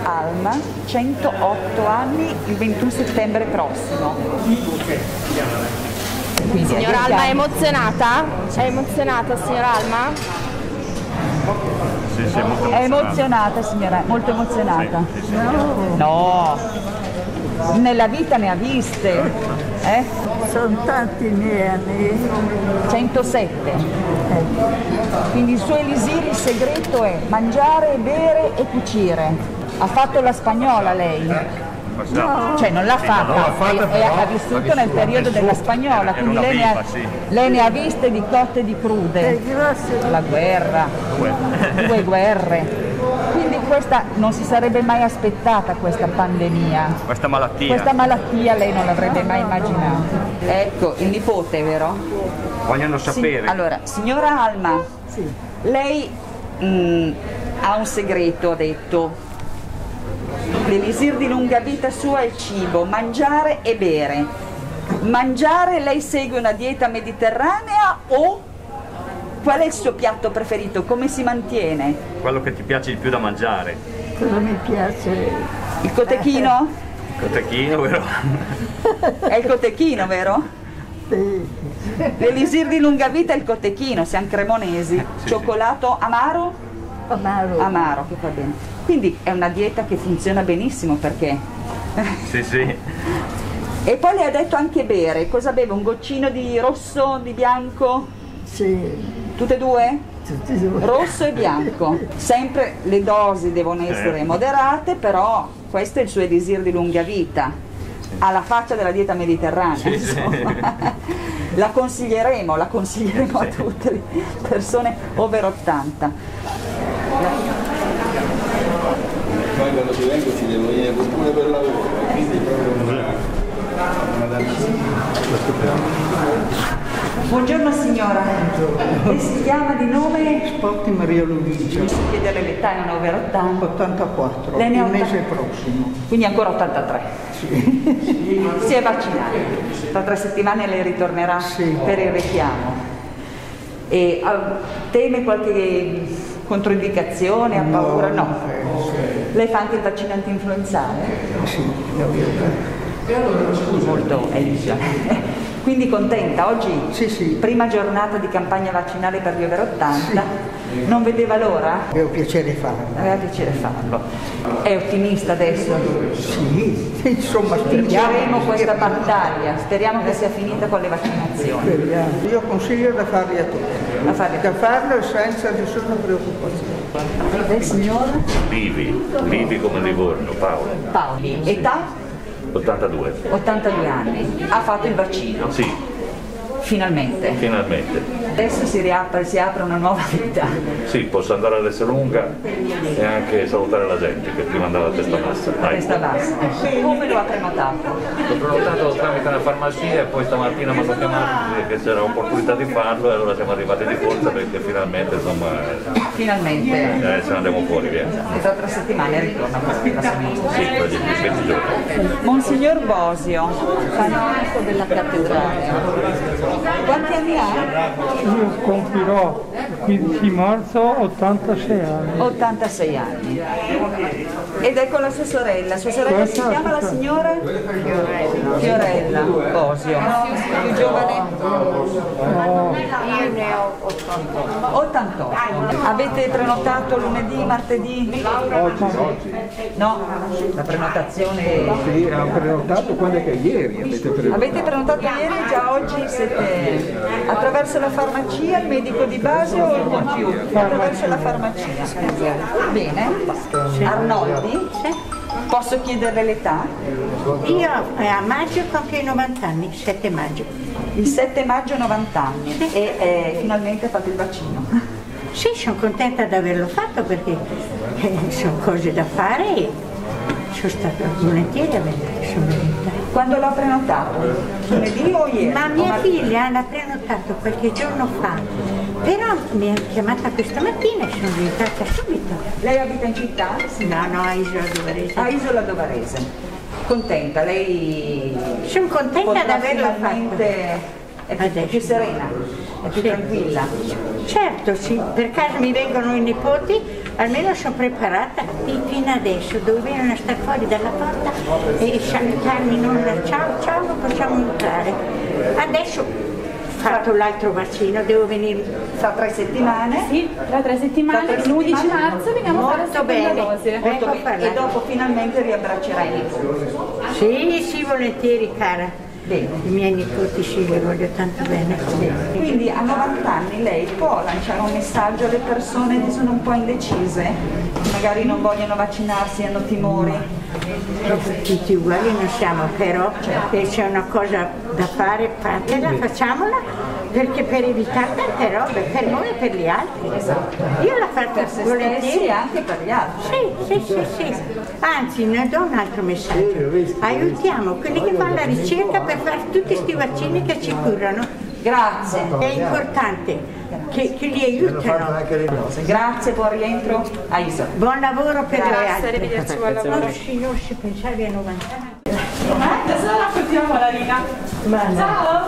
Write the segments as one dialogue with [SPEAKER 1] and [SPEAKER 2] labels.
[SPEAKER 1] Alma, 108 anni, il 21 settembre prossimo. Quindi,
[SPEAKER 2] signora Alma è emozionata? È emozionata, signora Alma?
[SPEAKER 3] Sì, molto
[SPEAKER 1] è emozionata, signora, molto emozionata.
[SPEAKER 3] Sì, sì.
[SPEAKER 1] No, nella vita ne ha viste.
[SPEAKER 4] Sono tanti i miei anni.
[SPEAKER 1] 107. Quindi il suo elisir, il segreto è mangiare, bere e cucire. Ha fatto la spagnola lei?
[SPEAKER 4] No.
[SPEAKER 1] Cioè non l'ha fatta, ha vissuto nel periodo della spagnola, quindi lei ne ha viste di cotte e di crude. La guerra, due guerre. Quindi questa non si sarebbe mai aspettata, questa pandemia.
[SPEAKER 3] Questa malattia.
[SPEAKER 1] Questa malattia lei non l'avrebbe mai immaginata. Ecco, il nipote, vero?
[SPEAKER 3] Vogliono sapere.
[SPEAKER 1] Sì. Allora, signora Alma, lei ha un segreto, ha detto. L'elisir di lunga vita sua è il cibo, mangiare e bere. Mangiare, lei segue una dieta mediterranea o qual è il suo piatto preferito? Come si mantiene?
[SPEAKER 3] Quello che ti piace di più da mangiare.
[SPEAKER 4] Cosa mi piace?
[SPEAKER 1] Il cotechino?
[SPEAKER 3] Cotechino, vero?
[SPEAKER 1] È il cotechino, vero?
[SPEAKER 4] Sì.
[SPEAKER 1] L'elisir di lunga vita è il cotechino, siamo cremonesi.
[SPEAKER 3] Sì,
[SPEAKER 1] cioccolato amaro?
[SPEAKER 4] Amaro.
[SPEAKER 1] Amaro, che fa bene. Quindi è una dieta che funziona benissimo perché...
[SPEAKER 3] Sì, sì.
[SPEAKER 1] E poi le ha detto anche bere. Cosa beve? Un goccino di rosso, di bianco?
[SPEAKER 4] Sì.
[SPEAKER 1] Tutte e due?
[SPEAKER 4] Tutti e due.
[SPEAKER 1] Rosso e bianco. Sempre le dosi devono essere moderate, però questo è il suo elisir di lunga vita. Alla faccia della dieta mediterranea, insomma. La consiglieremo a tutte le persone over 80.
[SPEAKER 5] Poi quando ci vengo ci devo venire pure per lavoro, quindi proprio una
[SPEAKER 1] Buongiorno signora, lei si chiama di nome?
[SPEAKER 4] Spotti Maria Luigia.
[SPEAKER 1] Mi si chiede l'età, è un over 80.
[SPEAKER 4] 84,
[SPEAKER 1] Lei ne ha
[SPEAKER 4] il mese prossimo.
[SPEAKER 1] Quindi ancora 83.
[SPEAKER 4] Sì.
[SPEAKER 1] Si è vaccinato. Tra 3 settimane lei ritornerà per il richiamo. E teme qualche controindicazione, ha paura? No. Lei fa anche il vaccino antinfluenzale?
[SPEAKER 4] Sì, l'ho
[SPEAKER 1] molto elisa. Quindi contenta, oggi
[SPEAKER 4] Sì.
[SPEAKER 1] prima giornata di campagna vaccinale per gli over 80, non vedeva l'ora?
[SPEAKER 4] Avevo piacere farlo.
[SPEAKER 1] Aveva piacere farlo. È ottimista adesso?
[SPEAKER 4] Sì, insomma
[SPEAKER 1] Vinceremo questa battaglia, speriamo che sia finita con le vaccinazioni.
[SPEAKER 4] Speriamo. Io consiglio da farli a tutti. Da farlo senza nessuna preoccupazione.
[SPEAKER 1] Lei signora?
[SPEAKER 3] Livi come Livorno, Paolo.
[SPEAKER 1] Paoli, età?
[SPEAKER 3] 82.
[SPEAKER 1] 82 anni. Ha fatto il vaccino?
[SPEAKER 3] Sì.
[SPEAKER 1] Finalmente. Adesso si apre una nuova vita.
[SPEAKER 3] Sì, posso andare all'Esselunga e anche salutare la gente che prima andava a testa bassa.
[SPEAKER 1] Testa bassa. Come lo ha prenotato?
[SPEAKER 3] L'ho prenotato tramite una farmacia e poi stamattina mi hanno chiamato che c'era opportunità di farlo e allora siamo arrivati di corsa perché finalmente insomma
[SPEAKER 1] Finalmente.
[SPEAKER 3] ce ne andiamo fuori via.
[SPEAKER 1] E tra 3 settimane ritorna questa famiglia.
[SPEAKER 3] Sì, tra 20 giorni.
[SPEAKER 1] Monsignor Bosio, canonico della cattedrale. Quanti anni ha?
[SPEAKER 6] Io compirò il 15 marzo 86 anni.
[SPEAKER 1] 86 anni. Ed è con la sua sorella. Sua sorella si chiama la signora? Fiorella Bosio. Più giovane?
[SPEAKER 6] No,
[SPEAKER 4] Io ne ho
[SPEAKER 1] 88. Avete prenotato lunedì, martedì? No, la prenotazione.
[SPEAKER 5] Sì, ha prenotato quando è che ieri avete prenotato?
[SPEAKER 1] Avete prenotato ieri, già oggi siete attraverso la farmacia, il medico di base o il computer? Attraverso la farmacia. Bene. Arnoldi? Posso chiederle l'età?
[SPEAKER 7] Io a maggio compio 90 anni, 7 maggio.
[SPEAKER 1] Il 7 maggio 90 anni e finalmente ha fatto il vaccino.
[SPEAKER 7] Sì, sono contenta di averlo fatto perché sono cose da fare e sono stata volentieri a vedere, sono venuta.
[SPEAKER 1] Quando l'ha prenotato? Lunedì o ieri?
[SPEAKER 7] Ma mia figlia l'ha prenotato qualche giorno fa, però mi ha chiamata questa mattina e sono venuta subito.
[SPEAKER 1] Lei abita in città?
[SPEAKER 7] No, a Isola Dovarese.
[SPEAKER 1] A Isola Dovarese. Contenta? Lei
[SPEAKER 7] Sono contenta di averlo
[SPEAKER 1] fatto. È più serena, è più tranquilla.
[SPEAKER 7] Certo, sì, per caso mi vengono i nipoti, almeno sono preparata fino adesso, dovevano stare fuori dalla porta e salutarmi, non ciao ciao, non possiamo entrare. Adesso ho fatto l'altro vaccino, devo venire
[SPEAKER 1] Fra 3 settimane?
[SPEAKER 2] Sì, tra 3 settimane, l'11 marzo veniamo a fare la seconda dose.
[SPEAKER 1] Molto bene. E dopo finalmente riabbraccerai i nipoti.
[SPEAKER 7] Sì, sì, volentieri cara.
[SPEAKER 1] Bene.
[SPEAKER 7] I miei nipoti sì, li voglio tanto bene.
[SPEAKER 1] Quindi a 90 anni lei può lanciare un messaggio alle persone che sono un po' indecise, magari non vogliono vaccinarsi, hanno timori?
[SPEAKER 7] Tutti uguali non siamo, però se c'è una cosa da fare, fatela, facciamola, perché per evitare tante robe, per noi e per gli altri. Io l'ho fatta
[SPEAKER 1] Per se
[SPEAKER 7] volentieri.
[SPEAKER 1] stessi e anche per gli altri.
[SPEAKER 7] Sì. Anzi, ne do un altro messaggio. Aiutiamo quelli che fanno la ricerca per fare tutti questi vaccini che ci curano.
[SPEAKER 1] Grazie.
[SPEAKER 7] È importante che li aiutano.
[SPEAKER 1] Grazie, buon rientro a Isola.
[SPEAKER 7] Buon lavoro per le
[SPEAKER 2] Grazie,
[SPEAKER 7] altre.
[SPEAKER 2] arrivederci, buon lavoro.
[SPEAKER 7] Non si pensavi a 90 anni.
[SPEAKER 2] Adesso la raccontiamo la Rina. Ciao!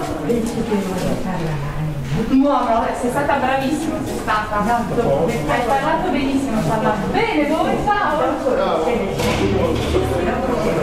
[SPEAKER 2] Muovo, sei stata bravissima, sei stata. Hai parlato benissimo, hai parlato. Bene, dove ciao?